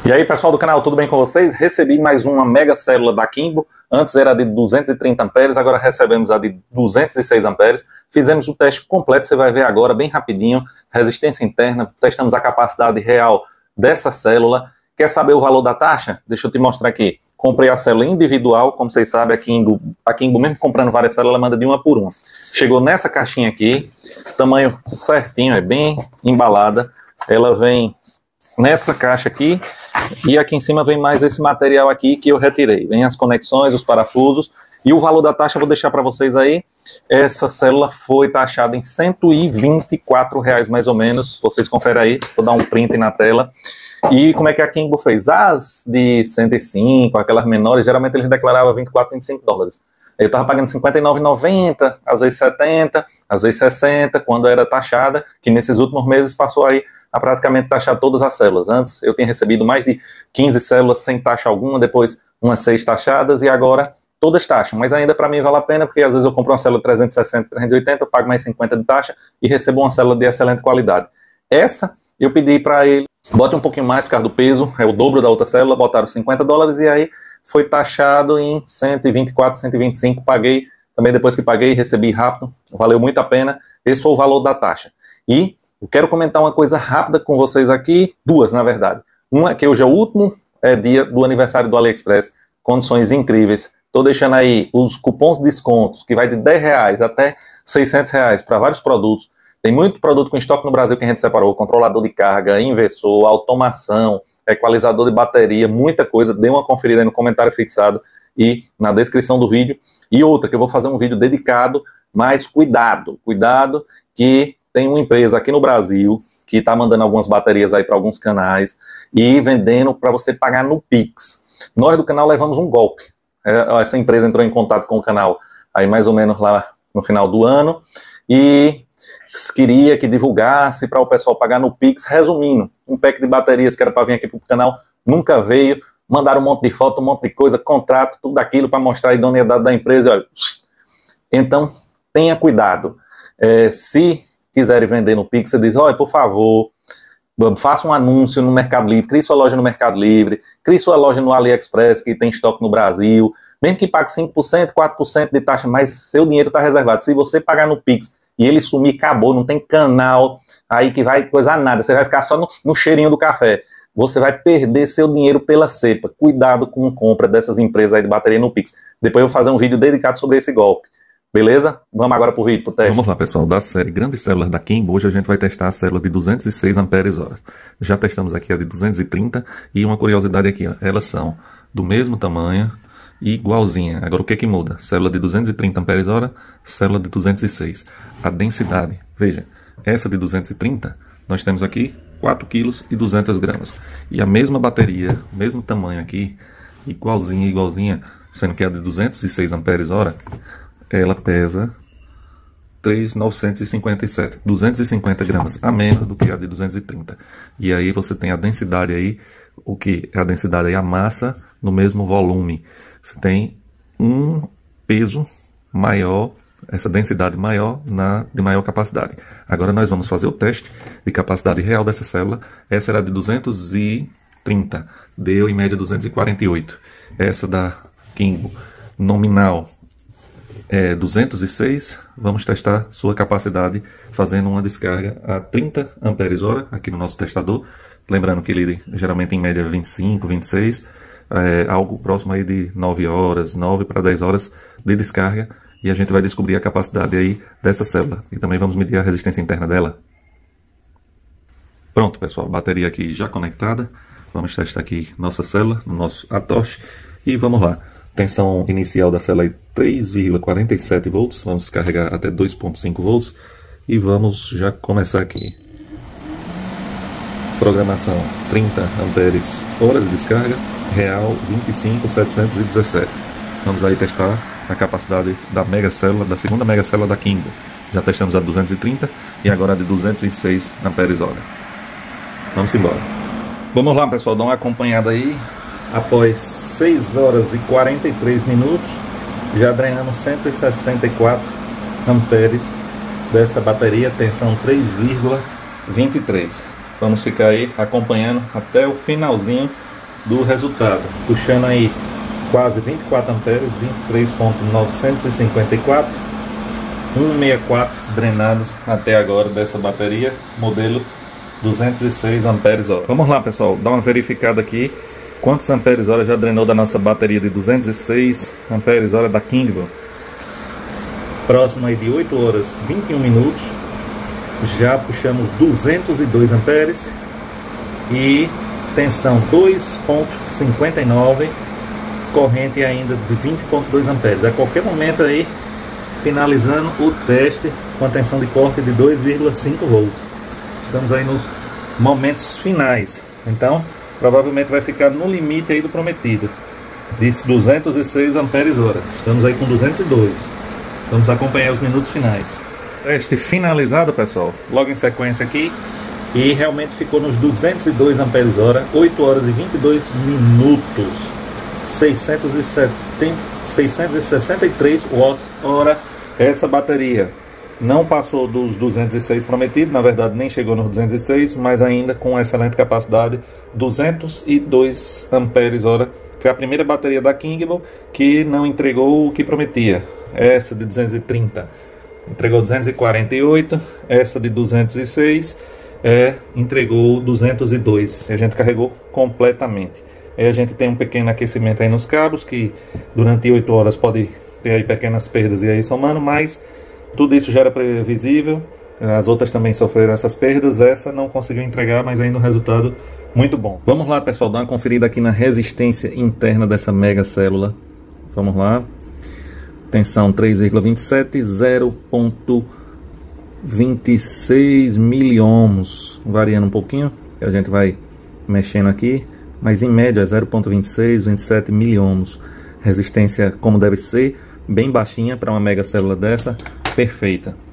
E aí, pessoal do canal, tudo bem com vocês? Recebi mais uma mega célula da Kimbo. Antes era de 230 amperes, agora recebemos a de 206 amperes. Fizemos o teste completo, você vai ver agora, bem rapidinho. Resistência interna, testamos a capacidade real dessa célula. Quer saber o valor da taxa? Deixa eu te mostrar aqui. Comprei a célula individual, como vocês sabem, a Kimbo mesmo comprando várias células, ela manda de uma por uma. Chegou nessa caixinha aqui, tamanho certinho, é bem embalada. Ela vem nessa caixa aqui, e aqui em cima vem mais esse material aqui que eu retirei. Vem as conexões, os parafusos, e o valor da taxa eu vou deixar para vocês aí. Essa célula foi taxada em R$ 124 mais ou menos, vocês conferem aí, vou dar um print na tela. E como é que a Kimbo fez? As de 105, aquelas menores, geralmente eles declaravam 24, 25 dólares. Eu estava pagando R$ 59,90, às vezes 70, às vezes 60, quando era taxada, que nesses últimos meses passou aí a praticamente taxar todas as células. Antes eu tinha recebido mais de 15 células sem taxa alguma, depois umas 6 taxadas e agora todas taxam. Mas ainda para mim vale a pena, porque às vezes eu compro uma célula 360, 380, eu pago mais 50 de taxa e recebo uma célula de excelente qualidade. Essa eu pedi para ele, bote um pouquinho mais por causa do peso, é o dobro da outra célula, botaram 50 dólares e aí foi taxado em 124, 125, paguei, também depois que paguei, recebi rápido, valeu muito a pena, esse foi o valor da taxa. E eu quero comentar uma coisa rápida com vocês aqui, duas na verdade. Uma que hoje é o último dia do aniversário do AliExpress, condições incríveis, estou deixando aí os cupons de descontos, que vai de R$10 até R$600 para vários produtos. Tem muito produto com estoque no Brasil que a gente separou, controlador de carga, inversor, automação, equalizador de bateria, muita coisa. Dê uma conferida aí no comentário fixado e na descrição do vídeo. E outra, que eu vou fazer um vídeo dedicado, mas cuidado que tem uma empresa aqui no Brasil que está mandando algumas baterias aí para alguns canais e vendendo para você pagar no Pix. Nós do canal levamos um golpe. Essa empresa entrou em contato com o canal aí mais ou menos lá no final do ano e queria que divulgasse para o pessoal pagar no Pix, resumindo, um pack de baterias que era para vir aqui para o canal, nunca veio, mandaram um monte de foto, um monte de coisa, contrato, tudo aquilo para mostrar a idoneidade da empresa. Olha. Então, tenha cuidado. Se quiserem vender no Pix, você diz, olha, por favor, faça um anúncio no Mercado Livre, crie sua loja no Mercado Livre, crie sua loja no AliExpress, que tem estoque no Brasil, mesmo que pague 5%, 4% de taxa, mas seu dinheiro está reservado. Se você pagar no Pix e ele sumir, acabou, não tem canal aí que vai coisar nada, você vai ficar só no cheirinho do café. Você vai perder seu dinheiro pela cepa. Cuidado com a compra dessas empresas aí de bateria no Pix. Depois eu vou fazer um vídeo dedicado sobre esse golpe. Beleza? Vamos agora pro vídeo, pro teste. Vamos lá, pessoal, da série Grandes Células da Kimbo, hoje a gente vai testar a célula de 206 amperes hora. Já testamos aqui a de 230 e uma curiosidade aqui, ó, elas são do mesmo tamanho e igualzinha. Agora o que que muda? Célula de 230 amperes hora, célula de 206. A densidade, veja, essa de 230, nós temos aqui 4 kg e 200 gramas. E a mesma bateria, mesmo tamanho aqui, igualzinha, sendo que a de 206 amperes hora, ela pesa 3.957, 250 gramas a menos do que a de 230. E aí você tem a densidade aí, o que é a densidade aí? A massa no mesmo volume. Você tem um peso maior, essa densidade maior de maior capacidade. Agora nós vamos fazer o teste de capacidade real dessa célula. Essa era de 230, deu em média 248. Essa da Kimbo nominal é 206, vamos testar sua capacidade fazendo uma descarga a 30 amperes hora aqui no nosso testador. Lembrando que ele geralmente em média 25, 26, algo próximo aí de 9 horas, 9 para 10 horas de descarga. E a gente vai descobrir a capacidade aí dessa célula. E também vamos medir a resistência interna dela. Pronto, pessoal, bateria aqui já conectada. Vamos testar aqui nossa célula, no nosso Atosh. E vamos lá. Tensão inicial da célula é 3,47 volts, vamos carregar até 2,5 volts e vamos já começar aqui. Programação 30 amperes hora de descarga, real 25.717. Vamos aí testar a capacidade da mega célula, da segunda mega célula da Kimbo. Já testamos a 230 e agora a de 206 amperes hora. Vamos embora. Vamos lá, pessoal, dá uma acompanhada aí. Após 6 horas e 43 minutos, já drenamos 164 amperes dessa bateria, tensão 3,23. Vamos ficar aí acompanhando até o finalzinho do resultado. Puxando aí quase 24 amperes, 23.954, 164 drenados até agora dessa bateria, modelo 206 amperes hora. Vamos lá, pessoal, dar uma verificada aqui quantos amperes hora já drenou da nossa bateria de 206 amperes hora da Kingbo. Próximo aí de 8 horas 21 minutos, já puxamos 202 amperes e tensão 2.59, corrente ainda de 20.2 amperes. A qualquer momento aí, finalizando o teste com a tensão de corte de 2,5 volts. Estamos aí nos momentos finais, então provavelmente vai ficar no limite aí do prometido, de 206 amperes hora. Estamos aí com 202. Vamos acompanhar os minutos finais. Teste finalizado, pessoal, logo em sequência aqui, e realmente ficou nos 202 amperes hora, 8 horas e 22 minutos, 663 watts hora. Essa bateria não passou dos 206 prometidos, na verdade nem chegou nos 206, mas ainda com excelente capacidade, 202 amperes hora. Foi a primeira bateria da Kingbo que não entregou o que prometia. Essa de 230 entregou 248, essa de 206 entregou 202, e a gente carregou completamente. Aí a gente tem um pequeno aquecimento aí nos cabos, que durante 8 horas pode ter aí pequenas perdas e aí somando, mas tudo isso já era previsível. As outras também sofreram essas perdas, essa não conseguiu entregar, mas ainda um resultado muito bom. Vamos lá, pessoal, dar uma conferida aqui na resistência interna dessa mega célula. Vamos lá. Tensão 3,27, 0.26 miliohms, variando um pouquinho, a gente vai mexendo aqui, mas em média 0.26, 27 miliohms. Resistência como deve ser, bem baixinha para uma mega célula dessa, perfeita.